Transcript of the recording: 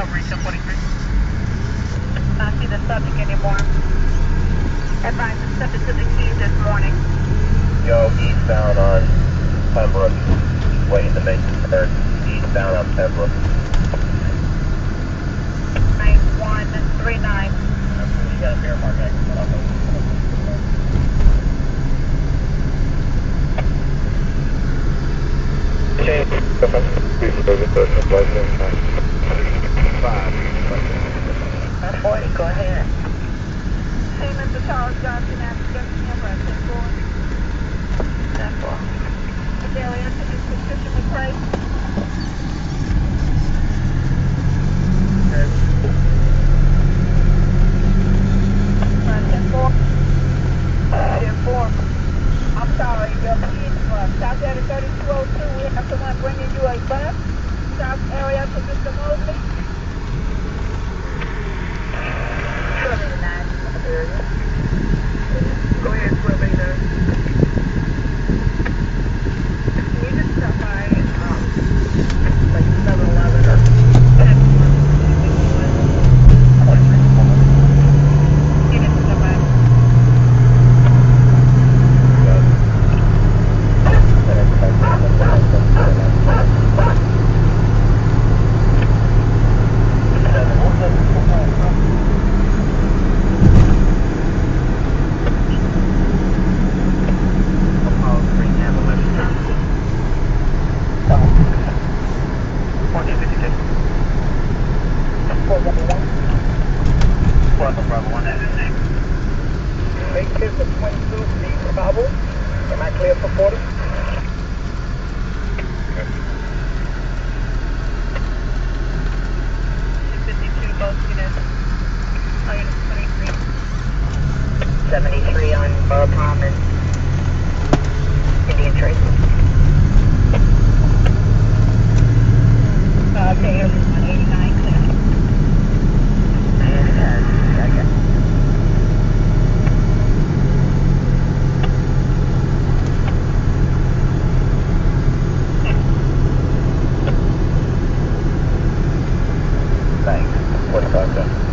Recovery 1043. Not see the subject anymore. Advise the subject to the keys this morning. Yo, eastbound on Pembroke. Waiting to make the turn. Eastbound on Pembroke. 9139. You got a bear mark exit. Okay. Go ahead. Hey, Mr. Charles Johnson, after number 10-4. 10-4. Area to be consistent with price. Okay. 10-4. 10-4. I'm sorry, your keys from South Area 3202. We have someone bringing you a bus. South Area to Mr. Mosley. 79 area. Go ahead, 1289. Can you just stop by like 7-Eleven or 10-1? You didn't stop by. Make clear for 22, leave for Bravo. Am I clear for 40? Okay. 52, both units. Oh, unit 23. 73 on Borough Common. Indian Trace. Okay, everyone, 89 clear. And it has, okay. Thanks. What's up, then?